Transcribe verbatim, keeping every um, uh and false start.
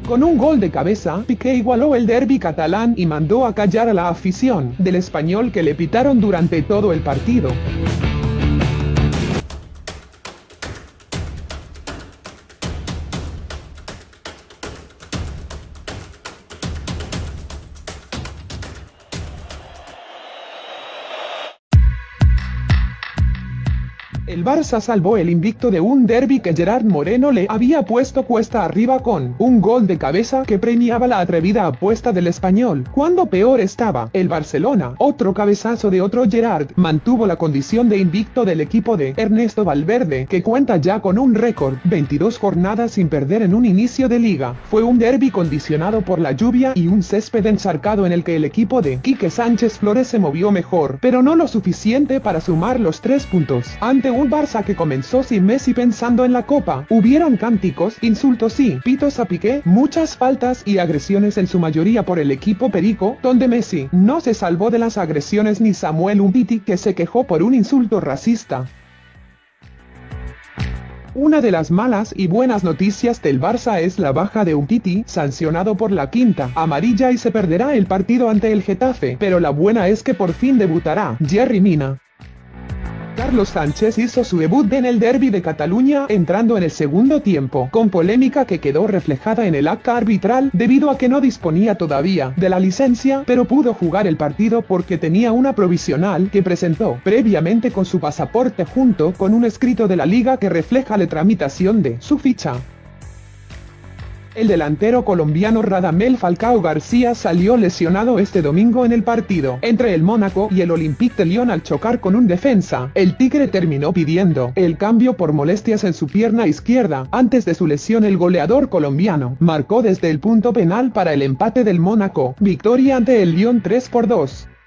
Con un gol de cabeza, Piqué igualó el derbi catalán y mandó a callar a la afición del Español que le pitaron durante todo el partido. El Barça salvó el invicto de un derbi que Gerard Moreno le había puesto cuesta arriba con un gol de cabeza que premiaba la atrevida apuesta del Español. Cuando peor estaba el Barcelona, otro cabezazo de otro Gerard mantuvo la condición de invicto del equipo de Ernesto Valverde, que cuenta ya con un récord, veintidós jornadas sin perder en un inicio de liga. Fue un derbi condicionado por la lluvia y un césped encharcado en el que el equipo de Quique Sánchez Flores se movió mejor, pero no lo suficiente para sumar los tres puntos. Ante un Barça que comenzó sin Messi pensando en la Copa, hubieron cánticos, insultos y pitos a Piqué, muchas faltas y agresiones en su mayoría por el equipo perico, donde Messi no se salvó de las agresiones ni Samuel Umtiti, que se quejó por un insulto racista. Una de las malas y buenas noticias del Barça es la baja de Umtiti, sancionado por la quinta amarilla y se perderá el partido ante el Getafe, pero la buena es que por fin debutará Yerry Mina. Carlos Sánchez hizo su debut en el derbi de Cataluña entrando en el segundo tiempo, con polémica que quedó reflejada en el acta arbitral debido a que no disponía todavía de la licencia, pero pudo jugar el partido porque tenía una provisional que presentó previamente con su pasaporte junto con un escrito de la liga que refleja la tramitación de su ficha. El delantero colombiano Radamel Falcao García salió lesionado este domingo en el partido entre el Mónaco y el Olympique de Lyon al chocar con un defensa. El Tigre terminó pidiendo el cambio por molestias en su pierna izquierda. Antes de su lesión, el goleador colombiano marcó desde el punto penal para el empate del Mónaco. Victoria ante el Lyon tres por dos.